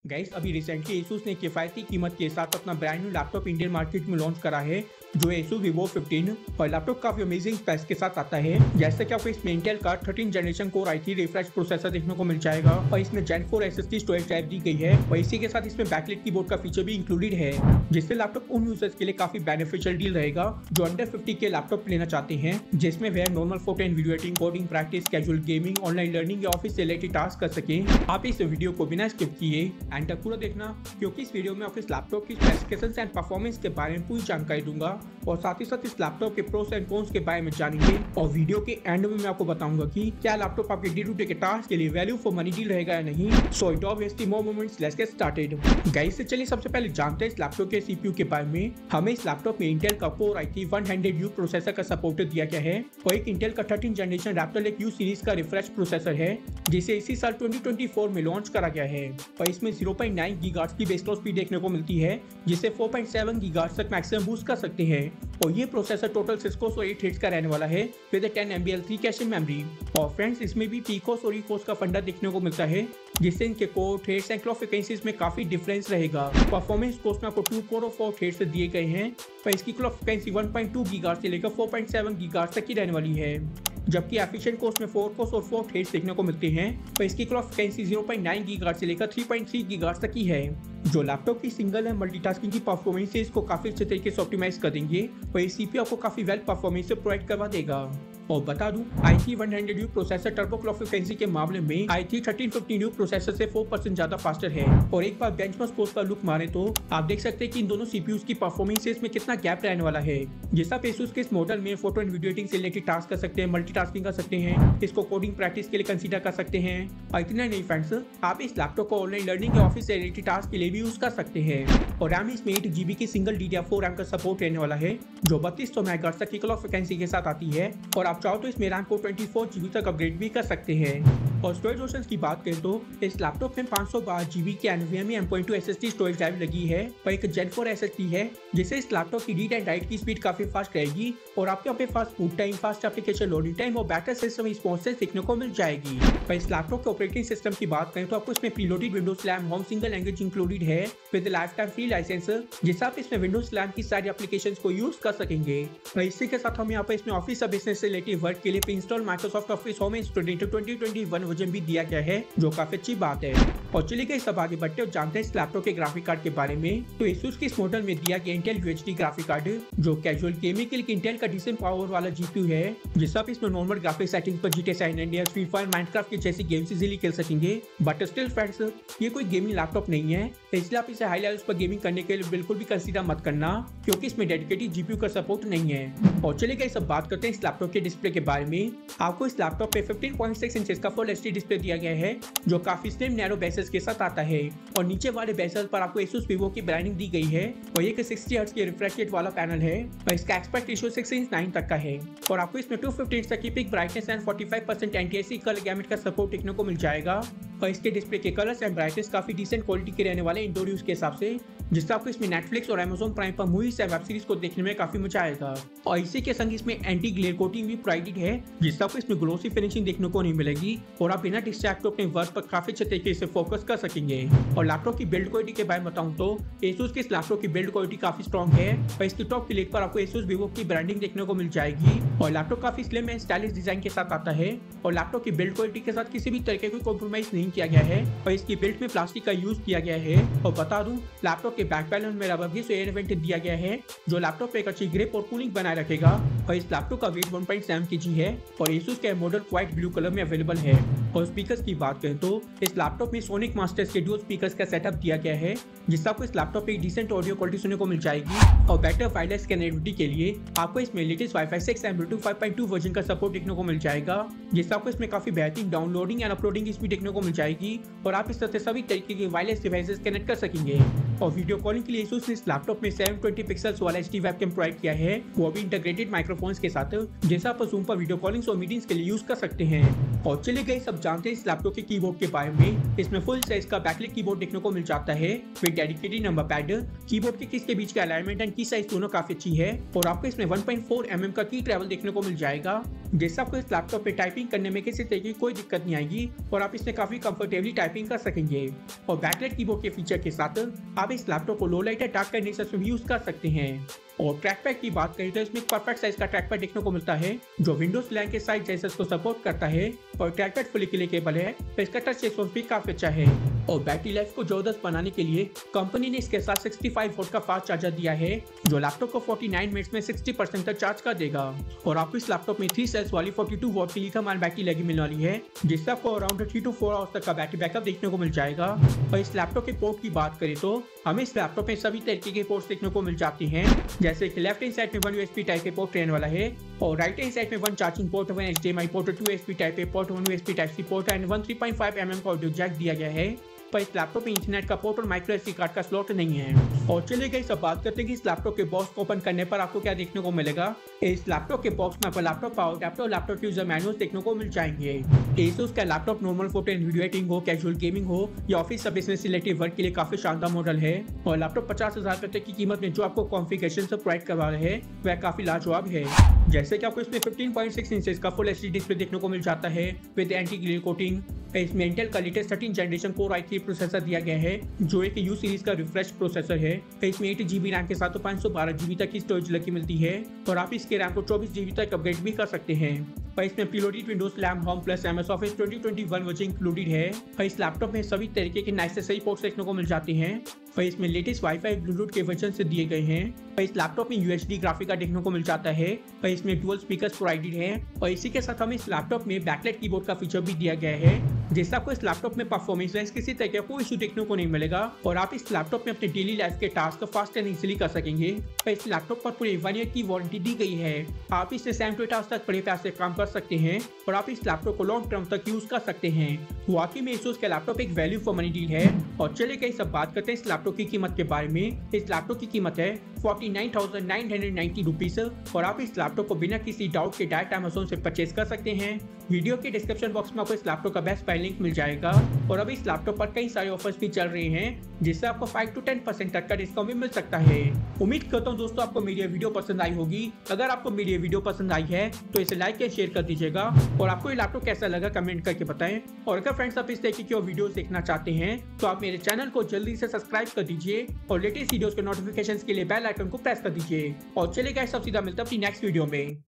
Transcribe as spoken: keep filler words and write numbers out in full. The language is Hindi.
गाइस अभी रिसेंटली Asus ने किफायती कीमत के साथ अपना brand new laptop Indian market में लॉन्च करा है जो Asus Vivo फिफ्टीन और लैपटॉप काफी अमेजिंग स्पेक्स के साथ आता है। जैसे कि आपको इसमें इंटेल का थर्टीन जनरेशन कोर आई थ्री रिफ्रेश प्रोसेसर देखने को मिल जाएगा और इसमें gen four SSD storage type दी गई है और इसी के साथ इसमें बैकलाइट कीबोर्ड का फीचर भी इंक्लूडेड है, जिससे लैपटॉप उन यूजर्स के लिए काफी बेनिफिशियल डील रहेगा जो अंडर फिफ्टी के लैपटॉप लेना चाहते हैं, जिसमें वे normal photo and video editing, coding practice, casual gaming, online learning या ऑफिस से रिलेटेड टास्क कर सके। आप इस वीडियो को बिना स्किप किए एंड तक पूरा देखना, क्योंकि इस वीडियो में आपको इस लैपटॉप की स्पेसिफिकेशंस एंड परफॉर्मेंस के बारे में पूरी जानकारी दूंगा और साथ ही साथ इस लैपटॉप के प्रोस एंड कॉन्स के बारे में जानेंगे और वीडियो के एंड में मैं आपको बताऊंगा कि क्या लैपटॉप आपके डे टू डे के टास्क के लिए वैल्यू फॉर मनी डील रहेगा या नहीं। So without wasting more moments let's get started. Guys से चलिए सबसे पहले जानते हैं इस लैपटॉप के सीपीयू के बारे में। हमें इस लैपटॉप में इंटेल का कोर आई three one hundred U processor का सपोर्ट दिया गया है और एक इंटेल का thirteen generation raptor lake U series का रिफ्रेश प्रोसेसर है जिसे इसी साल ट्वेंटी ट्वेंटी फोर में लॉन्च करा गया है और इसमें ज़ीरो पॉइंट नाइन गीगाहर्ट्ज़ की बेस स्पीड देखने को मिलती है जिसे फोर पॉइंट सेवन गीगाहर्ट्ज़ तक मैक्सिमम बूस्ट कर सकते हैं और ये प्रोसेसर टोटल सिस्को सौ एट हिट्स का रहने वाला है with ten M B L three cache memory. और फ्रेंड्स इसमें भी पीकोस और इकोस का फंडा देखने को मिलता है जिससे इनके core threads and clock frequencies में काफी डिफरेंस रहेगा। परफॉर्मेंस कोर्स में आपको टू कोर और फोर थ्रेड्स दिए गए हैं पर इसकी clock frequency one point two gigahertz से लेकर फोर पॉइंट सेवन गीगाहर्ट्ज़ तक की रहने वाली है, जबकि एफिशिएंट कोर्स में फोर कोर्स और फोर थ्रेड्स देखने को मिलते हैं पर इसकी clock frequency zero point nine gigahertz से लेकर थ्री पॉइंट थ्री गीगाहर्ट्ज़ तक की है, जो लैपटॉप की सिंगल एंड मल्टीटास्किंग की परफॉर्मेंस से इसको काफी अच्छे तरीके से ऑप्टिमाइज कर देंगे और ये सीपीयू आपको काफी वेल परफॉर्मेंस से प्रोवाइड करवा देगा। और बता दूं i three one hundred U processor turbo clock frequency के मामले में i three thirteen fifteen U processor से फोर परसेंट ज्यादा फास्टर है और एक बार बेंचमार्क स्कोर पर लुक मारे तो आप देख सकते हैं कि इन दोनों सीपीयूज की परफॉर्मेंस में कितना गैप रहने वाला है। जिस आप Asus के इस मॉडल में फोटो एंड वीडियो एडिटिंग से रिलेटेड टास्क कर सकते हैं, मल्टीटास्किंग कर सकते हैं, इसको कोडिंग प्रैक्टिस के लिए कंसीडर कर सकते हैं और इतना नहीं फ्रेंड्स, आप इस लैपटॉप को ऑनलाइन लर्निंग या ऑफिस से रिलेटेड टास्क के लिए भी यूज कर सकते हैं। और रैम इसमें एट जीबी की single D D R four RAM का सपोर्ट रहने वाला है जो बत्तीस सौ मेगाहर्ट्ज़ तक की क्लॉक फ्रीक्वेंसी के साथ आती है और आप चाहो तो इसमें रैम को ट्वेंटी फोर जीबी तक अपग्रेड भी कर सकते हैं। और स्टोरेज ऑप्शंस की बात करें तो इस लैपटॉप में पाँच सौ बारह जीबी की NVMe M point two SSD storage drive लगी है और एक जेन फोर एसएसडी है जिससे इस लैपटॉप की रीड एंड राइट की स्पीड काफी फास्ट रहेगी और आपके अपने fast boot time, fast application loading time और बेटर सिस्टम रिस्पॉन्सेस देखने को मिल जाएगी। पर इस लैपटॉप के ऑपरेटिंग सिस्टम की बात करें तो आपको इसमें प्रीलोडेड विंडोज स्लैम होम सिंगल लैंग्वेज इंक्लूडेड है with lifetime free license, जिससे आप इसमें विंडोज स्लैम की सारी एप्लीकेशंस को यूज कर सकेंगे। और इसी के साथ हम यहाँ पर इसमें ऑफिस बिजनेस से रिलेटेड वर्क के लिए install Microsoft office home installation twenty twenty one version भी दिया गया है जो काफी अच्छी बात है। और चलिए गए सब आगे बढ़ते और जानते हैं इस लैपटॉप के ग्राफिक कार्ड के बारे में। तो Asus के इस मॉडल में दिया गया Intel U H D graphic card जो कैजुअल गेमिंग के लिए इंटेल का डिसेंट पावर वाला जीपीयू है, जिससे आप इसमें नॉर्मल ग्राफिक सेटिंग्स पर GTA San Andreas, free fire, Minecraft की जैसी गेम्स इजीली खेल सकेंगे। बट स्टिल फ्रेंड्स, ये कोई गेमिंग लैपटॉप नहीं है, इसलिए आप इसे हाई लेवल्स पर गेमिंग करने के लिए बिल्कुल भी कंसीडर मत करना क्योंकि इसमें डेडिकेटेड जीपीयू का सपोर्ट नहीं है। और चलिए गए सब बात करते हैं इस लैपटॉप के डिस्प्ले के बारे में। आपको इस लैपटॉप पे फिफ्टीन पॉइंट सिक्स इंचेस का फुल एचडी डिस्प्ले दिया गया है जो काफी स्लिम नैरो बेसेस के साथ आता है और नीचे वाले बेसेस पर आपको Asus Vivo की ब्रांडिंग दी गई है और ये सिक्सटी हर्ट्ज की रिफ्रेश रेट वाला पैनल है और इसका expect ratio six is nine तक का है और आपको इसमें टू फिफ्टी तक की peak brightness and forty five percent एंटी-एसी कलर गैमेट का सपोर्ट देखने को मिल जाएगा और इसके डिस्प्ले के कलर्स एंड ब्राइटनेस काफी डिसेंट क्वालिटी के रहने वाले इंडोर यूज के हिसाब से, जिससे आपको इसमें नेटफ्लिक्स और अमेज़न प्राइम पर मूवीज या वेब सीरीज को देखने में काफी मजा आएगा। और इसी के संग इसमें एंटी ग्लेयर कोटिंग भी प्रोवाइडेड है जिससे आपको इसमें ग्लोसी फिनिशिंग देखने को नहीं मिलेगी और आप बिना डिस्ट्रैक्ट को अपने वर्क पर काफी अच्छे तरीके से फोकस कर सकेंगे। और लैपटॉप की बिल्ड क्वालिटी के बारे में बताऊं तो Asus के इस लैपटॉप की बिल्ड क्वालिटी काफी स्ट्रॉन्ग है और इसकी टॉप क्लिक पर आपको Asus Vivo की ब्रांडिंग देखने को मिल जाएगी और लैपटॉप काफी स्लिम एंड स्टाइलिश डिजाइन के साथ आता है और लैपटॉप की बिल्ड क्वालिटी के साथ किसी भी तरीके कोई कॉम्प्रोमाइज नहीं किया गया है और इसकी बिल्ड में प्लास्टिक का यूज किया गया है। और बता दूं लैपटॉप के बैक पैनल में रबर ग्रिप एयर वेंट दिया गया है जो लैपटॉप पे एक अच्छी ग्रिप और कूलिंग बनाए रखेगा और इस लैपटॉप का weight one point seven KG है और Asus का मॉडल व्हाइट ब्लू कलर में अवेलेबल है। और स्पीकर्स की बात करें तो इस लैपटॉप में सोनिक मास्टर्स के डुअल स्पीकर्स का सेटअप दिया गया है जिससे आपको इस लैपटॉप पे एक डिसेंट ऑडियो क्वालिटी सुनने को मिल जाएगी और बेटर वायरलेस कनेक्टिविटी के लिए आपको इसमें latest wifi six and Bluetooth five point two version का सपोर्ट देखने को मिल जाएगा, जिससे आपको इसमें काफी बेहतरीन डाउनलोडिंग एंड अपलोडिंग स्पीड देखने को मिल जाएगी और आप इस तरह से सभी तरीके के वायरलेस डिवाइसेस कनेक्ट कर सकेंगे। और वीडियो कॉलिंग के लिए Asus ने इस लैपटॉप में सेवन ट्वेंटी पिक्सल्स वाला एचडी वेबकैम प्रोवाइड किया है, वो भी इंटीग्रेटेड माइक्रोफोन्स के साथ, जैसा आप जूम पर वीडियो कॉलिंग और मीटिंग्स के लिए यूज कर सकते हैं। और चलिए गए सब जानते हैं इस लैपटॉप के कीबोर्ड के बारे में। इसमें फुल साइज का बैकलाइट कीबोर्ड देखने को मिल जाता है with dedicated number pad. Keyboard के कीज के बीच का अलाइनमेंट एंड की साइज दोनों काफी अच्छी है और आपको इसमें one point four mm का की ट्रैवल देखने को मिल जाएगा जिससे आपको इस लैपटॉप पे टाइपिंग करने में किसी तरह की कोई दिक्कत नहीं आएगी और आप इसमें काफी कंफर्टेबली टाइपिंग कर सकेंगे। और बैकलाइट कीबोर्ड के फीचर के साथ आप इस लैपटॉप को लो लाइट या डार्क कंडीशन में भी यूज कर सकते हैं। और ट्रैक पैड की बात करें तो इसमें एक परफेक्ट साइज का ट्रैक पैड देखने को मिलता है जो विंडोज इलेवन के साइज जैसे को सपोर्ट करता है और ट्रैक पैड फुली क्लिकेबल है तो इसका टच रिस्पॉन्स भी काफी अच्छा है। और बैटरी लाइफ को जबरदस्त बनाने के लिए कंपनी ने इसके साथ सिक्सटी फाइव वोल्ट का फास्ट चार्जर दिया है जो लैपटॉप को फोर्टी नाइन मिनट्स में सिक्सटी परसेंट तक चार्ज कर देगा। और आपको इस लैपटॉप में थ्री सेल्स वाली फोर्टी टू वॉट की लिथियम आयन बैटरी लगी मिलने वाली है जिससे आपको around three to four hours तक का बैटरी बैकअप देखने को मिल जाएगा। और इस लैपटॉप के पोर्ट की बात करें तो हमें इस लैपटॉप में सभी तरीके के पोर्ट्स देखने को मिल जाते हैं, जैसे कि लेफ्ट हैंड साइड में one USB type A port रहने वाला है और राइट हैंड साइड में one charging port, one HDMI port, two USB type A port, one USB type C port and one three point five mm का ऑडियो जैक दिया गया है। पर इस लैपटॉप में इंटरनेट का पोर्ट और माइक्रो एसडी कार्ड का स्लॉट नहीं है। और चलिए गाइस अब बात करते हैं कि इस लैपटॉप के बॉक्स को ओपन करने पर आपको क्या देखने को मिलेगा। इस लैपटॉप के बॉक्स में आपको लैपटॉप पावर अडैप्टर और लैपटॉप यूजर मैनुअल देखने को मिल जाएंगे। एसुस का laptop normal photo and video editing हो, कैजुअल गेमिंग हो या ऑफिस सब बिजनेस रिलेटेड वर्क के लिए काफी शानदार मॉडल है। और लैपटॉप पचास हजार रुपए की कीमत में जो आपको कॉन्फ़िगरेशन से प्रोवाइड करवा रहे हैं वह काफी लाजवाब है। जैसे कि आपको इसमें फिफ्टीन पॉइंट सिक्स इंचेस का फुल एचडी डिस्प्ले देखने को मिल जाता है विद एंटी ग्लेयर कोटिंग। इसमें इंटेल का लेटेस्ट थर्टीन जनरेशन कोर आई थ्री प्रोसेसर दिया गया है जो एक यू सीरीज का रिफ्रेश प्रोसेसर है। इसमें एट जीबी रैम के साथ पाँच सौ बारह जीबी तक की स्टोरेज लगी मिलती है और आप इसके रैम को चौबीस जीबी तक अपग्रेड भी कर सकते हैं। और इसमें preloaded Windows eleven home plus MS Office twenty twenty one version included है। और इस लैपटॉप में सभी तरीके के नेसेसरी पोर्ट्स देखने को मिल जाते हैं और इसमें लेटेस्ट वाईफाई ब्लूटूथ के वर्जन से दिए गए हैं। और इस लैपटॉप में यूएसडी ग्राफिक कार्ड देखने को मिल जाता है और इसमें डुअल स्पीकर्स प्रोवाइडेड है। और इसी के साथ हमें इस लैपटॉप में बैकलाइट कीबोर्ड का फीचर भी दिया गया है जिससे आपको इस लैपटॉप में परफॉर्मेंस वाइज किसी तरह का कोई इशू देखने को नहीं मिलेगा और आप इस लैपटॉप में अपने डेली लाइफ के टास्क फास्ट एंड इजीली कर सकेंगे। और इस लैपटॉप पर पूरे वन ईयर की वारंटी दी गई है। आप इससे सेवन टू एट आवर्स तक बड़े पैसे काम कर सकते हैं और आप इस लैपटॉप को लॉन्ग टर्म तक यूज कर सकते हैं। वाकई में एसुस का लैपटॉप एक वैल्यू फॉर मनी डील है। और चलिए गाइस सब बात करते हैं इस लैपटॉप की कीमत के बारे में। इस लैपटॉप की कीमत है forty nine thousand nine hundred ninety rupees और आप इस लैपटॉप को बिना किसी डाउट के डायरेक्ट अमेज़न से परचेज कर सकते हैं। वीडियो के डिस्क्रिप्शन बॉक्स में आपको इस लैपटॉप का बेस्ट बाय लिंक मिल जाएगा। और अभी इस लैपटॉप पर कई सारे ऑफर्स भी चल रहे हैं जिससे आपको फाइव टू टेन परसेंट तक का डिस्काउंट भी मिल सकता है। उम्मीद करता हूँ दोस्तों आपको मेरी वीडियो पसंद आई होगी। अगर आपको मेरी वीडियो पसंद आई है तो इसे लाइक या शेयर कर दीजिएगा और आपको ये लैपटॉप कैसा लगा कमेंट करके बताएं। और अगर फ्रेंड्स आप इस तरीके की वीडियो देखना चाहते हैं तो आप मेरे चैनल को जल्दी से सब्सक्राइब कर दीजिए और लेटेस्ट वीडियोस के नोटिफिकेशंस के लिए बेल आइकन को प्रेस कर दीजिए। और चलिए गाइस अब सीधा मिलते हैं अपनी नेक्स्ट वीडियो में।